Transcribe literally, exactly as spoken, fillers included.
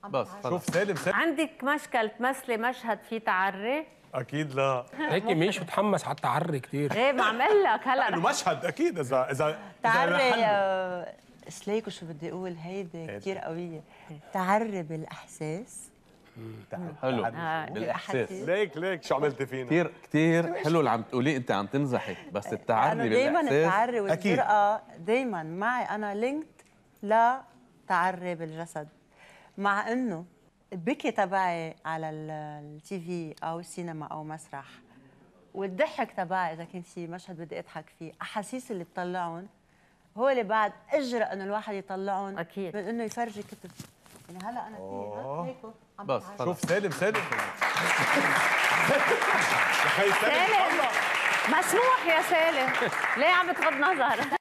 بس شوف سالم سالم عندك مشكل تمثلي مشهد فيه تعري؟ اكيد لا هيك مش متحمس على التعري كثير. ايه ما عمل لك هلا انه مشهد اكيد اذا اذا تعري آه، سليك وشو بدي اقول هيدي كثير قوية. تعري بالاحساس. حلو آه. بالاحساس. ليك ليك شو عملتي فينا؟ كثير كثير حلو اللي عم تقوليه، انت عم تنزحي بس التعري دايما بالاحساس. التعري والجرأة دايما معي انا لينكد لا تعري بالجسد، مع انه البكي تبعي على التي في او السينما او مسرح والضحك تبعي اذا كان في مشهد بدي اضحك فيه، احاسيس اللي بطلعهم هو اللي بعد اجرأ انه الواحد يطلعهم اكيد من انه يفرجي كتب. يعني هلا انا في هيك عم بس بتعرف. شوف سالم سالم يا خي سالم سالم مسموح يا سالم، ليه عم تغض نظر؟